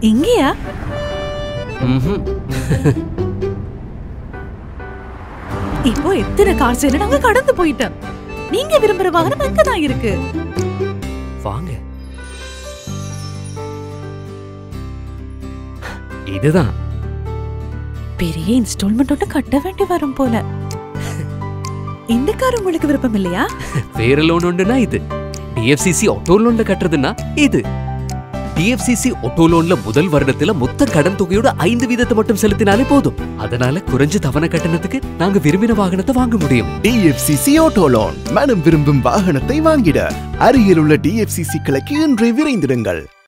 இங்கயா? இப்போ எத்தனை கார் சேர நாங்க கடந்து போயிட்டோம். நீங்க விரும்புற வாகனம் அங்கதான் இருக்கு. வாங்க. இதுதான். பெரிய இன்ஸ்டால்மெண்ட் ஒன்று கட்ட வேண்டி வரும் போல. இந்த கார் உங்களுக்கு விருப்பம் இல்லையா? வேற லோன் உண்டுனா இது. டிஎஃப்சிசி ஆட்டோ லோன்ல கட்டுறதுன்னா இது. டிஎஃப்சிசி ஆட்டோ லோன்ல முதல் வருடத்துல மொத்த கடன் தொகையோட 5% மட்டும் செலுத்தினாலே போதும். அதனால குறைஞ்ச தவணை கட்டணத்துக்கு நாங்க விரும்பின வாகனத்தை வாங்க முடியும். DFCC auto loan. மனம் விரும்பும் வாகனத்தை வாங்கிட அருகில் உள்ள டிஎஃப்சிசி கிளைக்கு இன்றே விரைந்திடுங்கள்.